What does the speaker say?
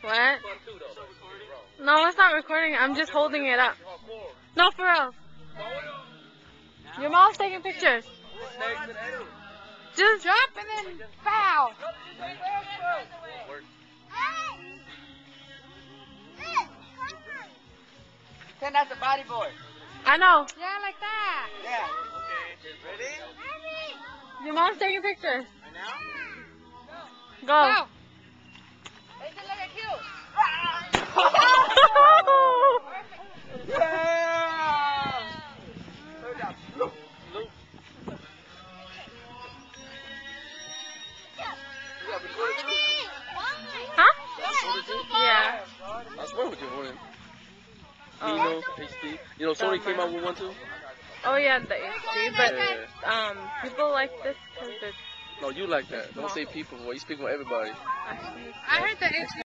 What? No, it's not recording. I'm just holding it up. No, for real. Your mom's taking pictures. Just jump and then foul. Then that's a body boy. I know. Yeah, like that. Yeah. Okay. Ready? Your mom's taking pictures. Go. Go. Hey, look at cute. Huh? Yeah. I swear with you, morning. Nino, HD. You know, Sony came out with one too. Oh yeah, the HD, but people like this because it's No, you like that. Don't say people. Boy. You speak for everybody. actually. I heard the HD.